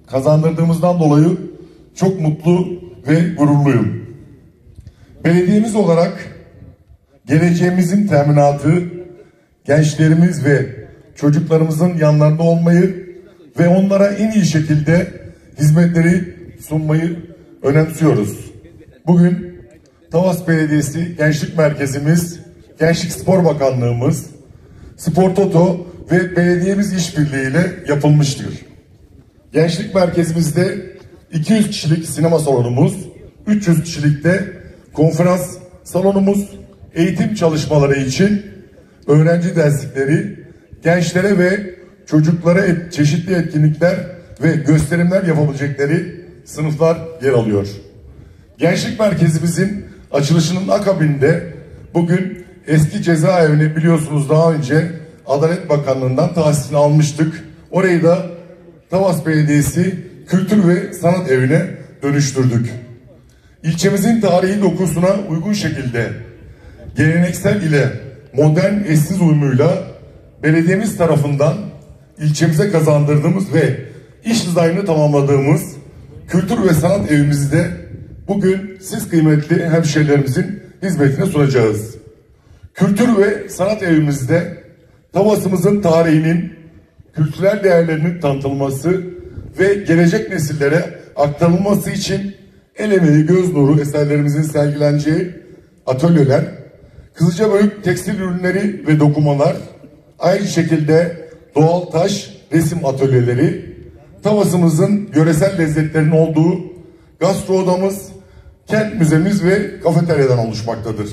kazandırdığımızdan dolayı çok mutlu ve gururluyum. Belediyemiz olarak geleceğimizin teminatı, gençlerimiz ve çocuklarımızın yanlarında olmayı ve onlara en iyi şekilde hizmetleri sunmayı önemsiyoruz. Bugün Tavas Belediyesi Gençlik Merkezimiz, Gençlik Spor Bakanlığımız, Spor Toto ve belediyemiz işbirliğiyle yapılmıştır. Gençlik Merkezimizde 200 kişilik sinema salonumuz, 300 kişilikte konferans salonumuz, eğitim çalışmaları için öğrenci derslikleri, gençlere ve çocuklara çeşitli etkinlikler ve gösterimler yapabilecekleri sınıflar yer alıyor. Gençlik Merkezimizin açılışının akabinde bugün eski cezaevini biliyorsunuz daha önce Adalet Bakanlığı'ndan tahsisini almıştık. Orayı da Tavas Belediyesi Kültür ve Sanat Evi'ne dönüştürdük. İlçemizin tarihi dokusuna uygun şekilde geleneksel ile modern eşsiz uyumuyla belediyemiz tarafından ilçemize kazandırdığımız ve iş dizaynını tamamladığımız Kültür ve Sanat Evimizi de bugün siz kıymetli hemşehrilerimizin hizmetine sunacağız. Kültür ve Sanat Evimizde Tavas'ımızın tarihinin, kültürel değerlerinin tanıtılması ve gelecek nesillere aktarılması için el emeği, göz nuru eserlerimizin sergileneceği atölyeler, Kızılcabölük tekstil ürünleri ve dokumalar, aynı şekilde doğal taş resim atölyeleri, Tavas'ımızın yöresel lezzetlerinin olduğu gastro odamız, kent müzemiz ve kafeteryadan oluşmaktadır.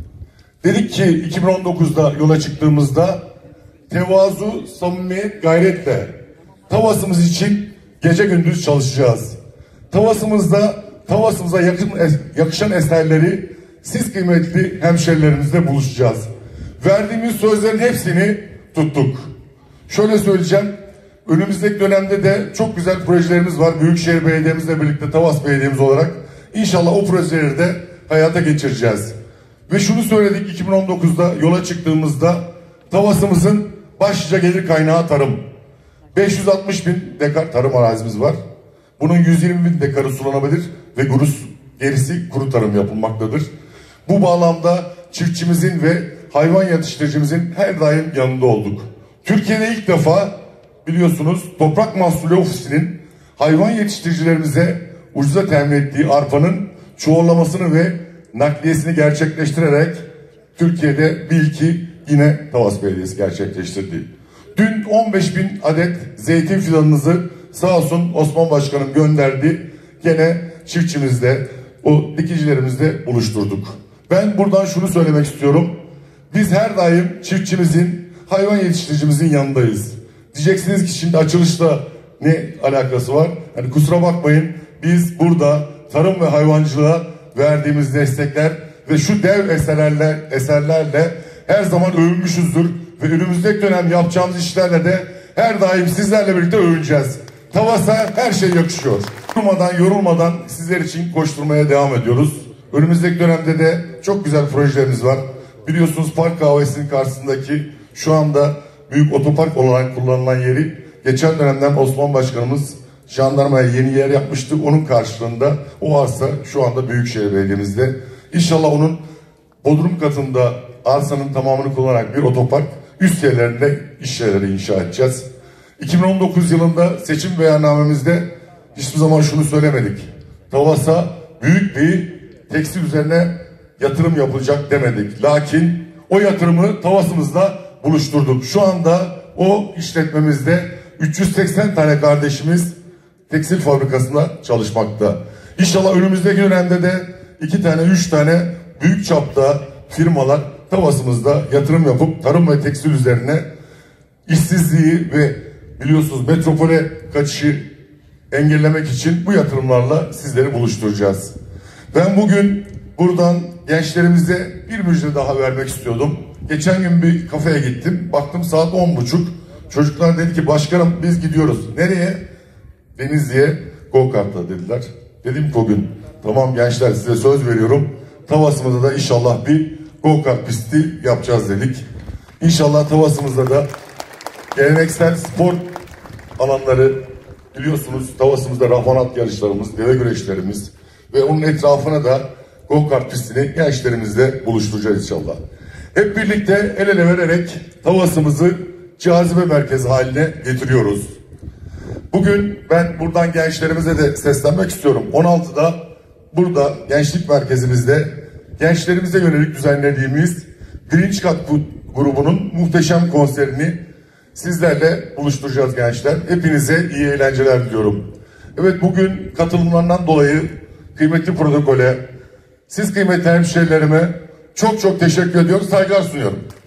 Dedik ki 2019'da yola çıktığımızda tevazu, samimiyet, gayretle Tavas'ımız için gece gündüz çalışacağız. Tavas'ımıza yakışan eserleri siz kıymetli hemşerilerimizle buluşacağız. Verdiğimiz sözlerin hepsini tuttuk. Şöyle söyleyeceğim, önümüzdeki dönemde de çok güzel projelerimiz var. Büyükşehir Belediye'mizle birlikte Tavas Belediye'miz olarak inşallah o projeleri de hayata geçireceğiz. Ve şunu söyledik 2019'da yola çıktığımızda Tavas'ımızın başlıca gelir kaynağı tarım. 560 bin dekar tarım arazimiz var. Bunun 120 bin dekarı sulanabilir ve gerisi kuru tarım yapılmaktadır. Bu bağlamda çiftçimizin ve hayvan yetiştiricimizin her daim yanında olduk. Türkiye'de ilk defa biliyorsunuz Toprak Mahsulü Ofisi'nin hayvan yetiştiricilerimize ucuza temin ettiği arpanın çuvallamasını ve nakliyesini gerçekleştirerek Türkiye'de bir ilki yine Tavas Belediyesi gerçekleştirdi. Dün 15 bin adet zeytin fidanımızı sağ olsun Osman Başkanım gönderdi. Gene çiftçimizle, o dikicilerimizle buluşturduk. Ben buradan şunu söylemek istiyorum. Biz her daim çiftçimizin, hayvan yetiştiricimizin yanındayız. Diyeceksiniz ki şimdi açılışta ne alakası var? Hani kusura bakmayın, biz burada tarım ve hayvancılığa verdiğimiz destekler ve şu dev eserlerle her zaman övünmüşüzdür ve önümüzdeki dönem yapacağımız işlerle de her daim sizlerle birlikte övüneceğiz. Tavas'a her şey yakışıyor. Yorulmadan sizler için koşturmaya devam ediyoruz. Önümüzdeki dönemde de çok güzel projelerimiz var. Biliyorsunuz Park Kahvesi'nin karşısındaki şu anda büyük otopark olarak kullanılan yeri geçen dönemden Osman Başkanımız jandarmaya yeni yer yapmıştı. Onun karşılığında o arsa şu anda Büyükşehir Belediye'mizde. İnşallah onun bodrum katında arsanın tamamını kullanarak bir otopark, üst yerlerinde iş yerleri inşa edeceğiz. 2019 yılında seçim beyannamemizde hiçbir zaman şunu söylemedik. Tavas'a büyük bir tekstil üzerine yatırım yapılacak demedik. Lakin o yatırımı Tavas'ımızla buluşturduk. Şu anda o işletmemizde 380 tane kardeşimiz tekstil fabrikasında çalışmakta. İnşallah önümüzdeki dönemde de 2 tane 3 tane büyük çapta firmalar Tavas'ımızda yatırım yapıp tarım ve tekstil üzerine işsizliği ve biliyorsunuz metropole kaçışı engellemek için bu yatırımlarla sizleri buluşturacağız. Ben bugün buradan gençlerimize bir müjde daha vermek istiyordum. Geçen gün bir kafeye gittim. Baktım saat 10.30. Çocuklar dedi ki başkanım biz gidiyoruz. Nereye? Denizli'ye go-kart'la dediler. Dedim ki o gün tamam gençler size söz veriyorum. Tavas'ımızda da inşallah bir go-kart pisti yapacağız dedik. İnşallah Tavas'ımızda da geleneksel spor alanları biliyorsunuz Tavasımızda rahmanat yarışlarımız, deve güreşlerimiz ve onun etrafına da go-kart pistini gençlerimizle buluşturacağız inşallah. Hep birlikte el ele vererek Tavasımızı cazibe merkezi haline getiriyoruz. Bugün ben buradan gençlerimize de seslenmek istiyorum. 16'da burada gençlik merkezimizde gençlerimize yönelik düzenlediğimiz Birinci Kat grubunun muhteşem konserini sizlerle buluşturacağız gençler. Hepinize iyi eğlenceler diliyorum. Evet, bugün katılımlarından dolayı kıymetli protokole, siz kıymetli hemşehrilerime çok çok teşekkür ediyorum, saygılar sunuyorum.